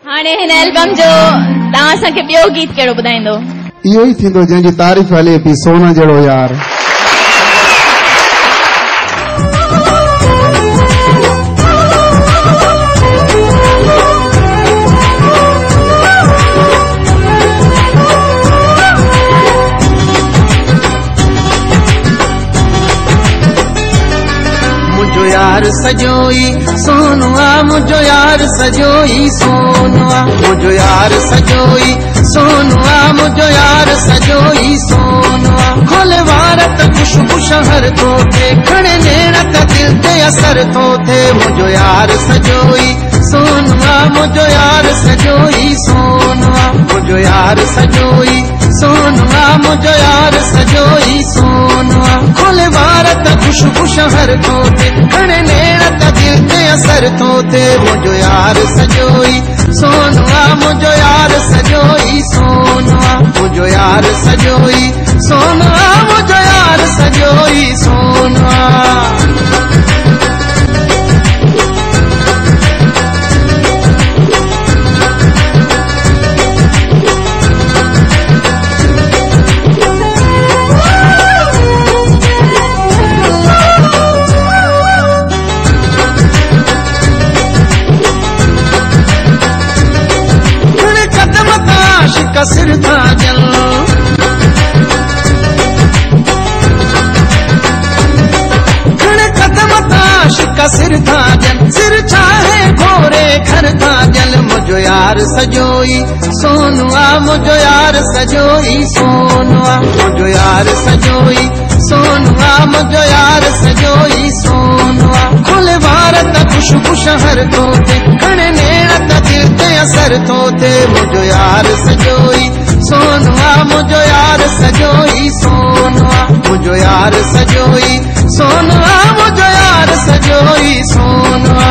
हाणे हिन एल्बम जो तव्हां असांखे ॿियो गीत कहिड़ो ॿुधाईंदो? इहो ई थींदो जंहिंजी तारीफ़ हले पई, सोना जहिड़ो यार। मुझो यार सजोई सोनुआ, मुझो यार सजोई सोनुआ, मुझो यार सजोई सोनुआ, मुझो यार सजोई सोनुआ। खोले वार त खुशबू शहर तो थे, खड़े नेड़ा त दिल ते असर तो थे। मुझो यार सजोई सोनुआ, मुझो यार सजोई सोनुआ, मुझो यार सजोई सोनुआ, मुझो यार सजोई सोनुआ। खोले वार त खुशबू शहर तो थे, खड़े नेड़ा त दिल ते असर तो थे। मुझो यार सजोई सोनुआ, मुझो यार सजोई सोनुआ, मुझो यार सजोई सोनुआ, मुझो यार सजोई सोनुआ। का सिर था जल, खड़े कदम ताश का सिर था जल, सिर चाहे घोरे घर था जल। मुझो यार सजोई सोनुआ, मुझो यार सजोई सोनुआ, मुझो यार सजोई सोनुआ, मुझो यार सजोई सोनुआ। खोले वार त खुशबू शहर तो थे, खड़े नेड़ा त दिल ते असर तो थे। मुझो यार सजोई सोनुआ, मुझो यार सजोई सोनुआ, मुझो यार सजोई सोनुआ, मुझो यार सजोई सोनुआ।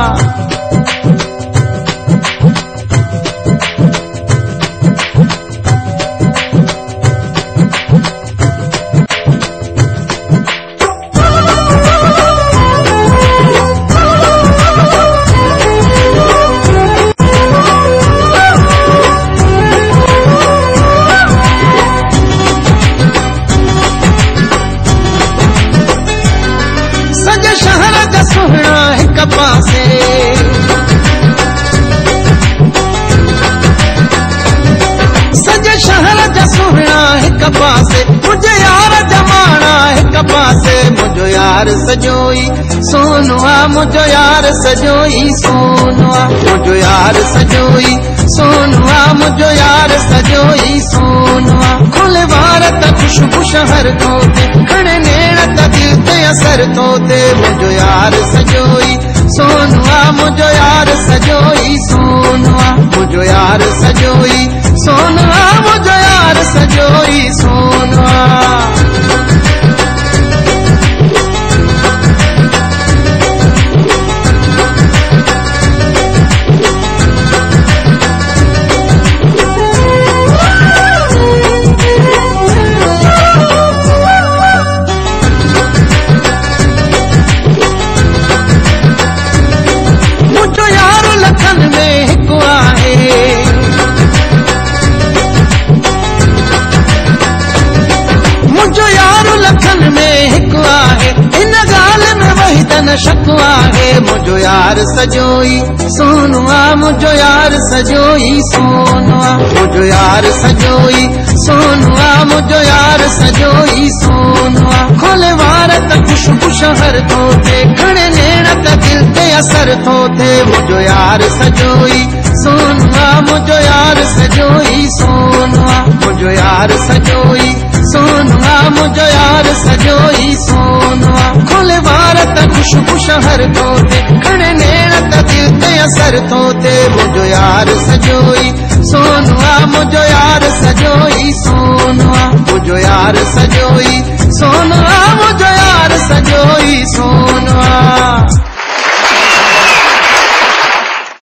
सुहना हिक पासे सजे शहर जा सुहना हिक पासे, मुझे यार जमाना हिक पासे। मुझो यार सजोई सोनुआ, मुझो यार सजोई सोनुआ, मुझो यार सजोई सोनुआ, मुझो यार सजोई सोनुआ। खोले वार त खुशबू शहर तो थे, खड़े नेड़ा त दिल ते असर तो थे। मुझो यार सजोई सोनुआ, मुझो यार सजोई सोनुआ, मुझो यार सजोई सोनुआ, मुझो यार सजोई सोनुआ। मुझो यार लखन में हिकु आहे, मुझो यार लखन में हिकु आहे, इन ॻाल्हि में वहीदन शक आहे। मुझो यार सजोई सोनुआ, मुझो यार सजोई सोनुआ, मुझो यार सजोई सोनुआ, मुझो यार सजोई सोनुआ। खोले वार त खुशबू शहर तो थे, खड़े नेड़ा त दिल ते असर तो थे। मुझो यार सजोई सोनुआ, मुझो यार सजोई सोनुआ, मुझो यार सजोई सोनुआ, मुझो यार सजोई सोनुआ। खोले वार त खुशबू शहर तो थे, खड़े नेड़ा त दिल ते असर तो थे। मुझो यार सजोई सोनुआ, मुझो यार सजोई सोनुआ, मुझो यार